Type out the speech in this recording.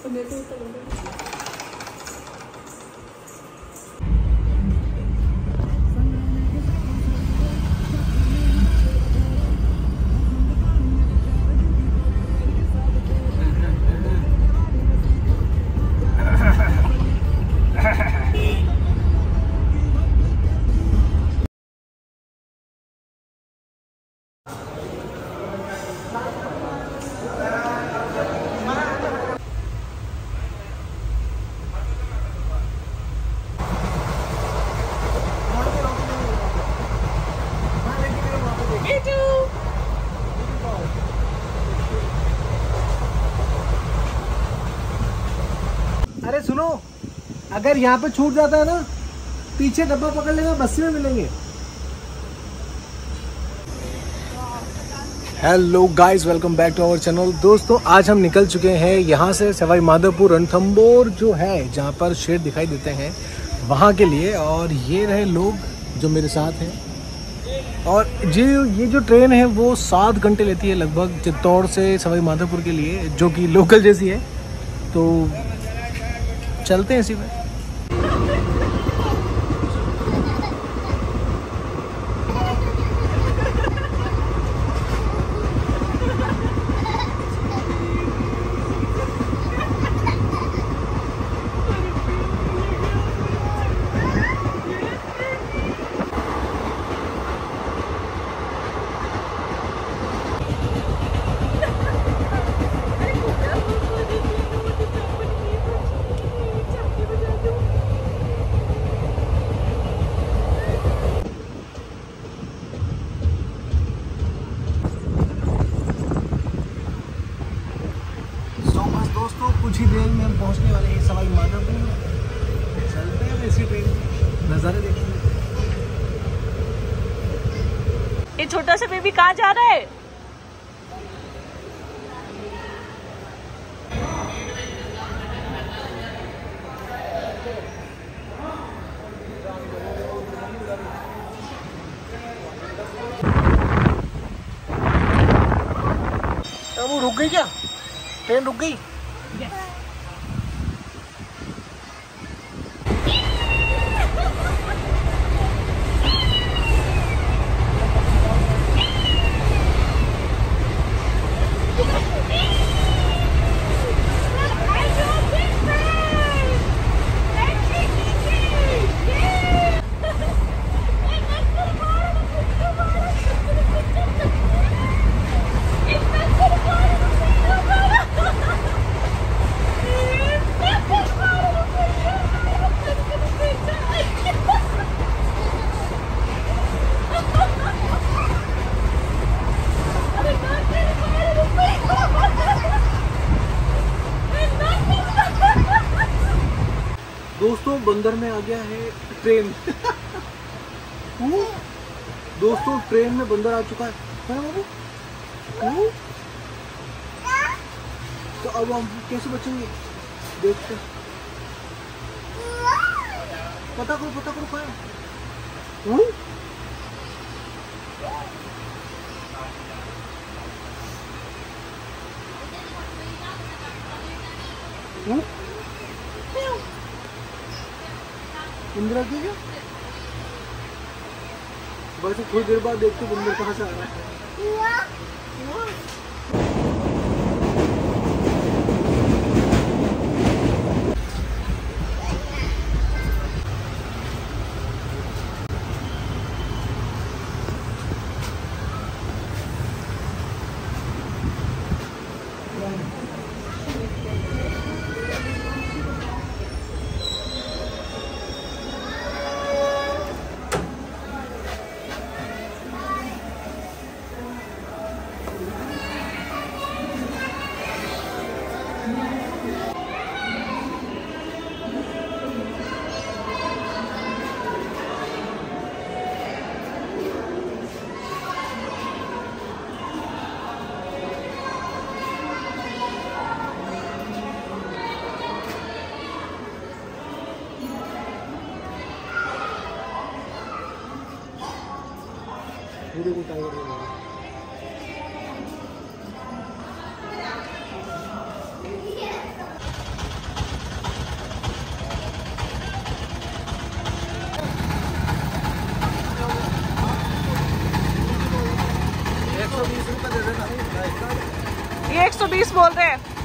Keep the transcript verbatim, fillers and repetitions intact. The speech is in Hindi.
अरे सुनो, अगर यहाँ पे छूट जाता है ना, पीछे डब्बा पकड़ लेना, बस में मिलेंगे। Hello guys, welcome back to our channel. दोस्तों आज हम निकल चुके हैं यहाँ से सवाई माधोपुर रणथंभौर जो है, जहाँ पर शेर दिखाई देते हैं, वहाँ के लिए। और ये रहे लोग जो मेरे साथ हैं। और ये ये जो ट्रेन है वो सात घंटे लेती है लगभग चित्तौड़ से सवाई माधोपुर के लिए, जो कि लोकल जैसी है। तो चलते हैं इसी में। कुछ ही देर में हम पहुंचने वाले हैं सवाई माधोपुर। चलते हैं इसी ट्रेन नज़ारे देखते हैं। ये छोटा सा बेबी कहाँ जा रहा है? वो रुक गई क्या? ट्रेन रुक गई? दोस्तों बंदर में आ गया है ट्रेन। दोस्तों ट्रेन में बंदर आ चुका है, है ना बाबू? तो अब हम कैसे बचेंगे? देखते पता करो पता करो क्या इंदिरा की क्या? बस थोड़ी देर बाद देखते बंदर कहाँ से आ रहा है। वीडियो को टाइगर हो गया। सौ बीस रुपये दे देना। ये एक सौ बीस बोल रहे हैं।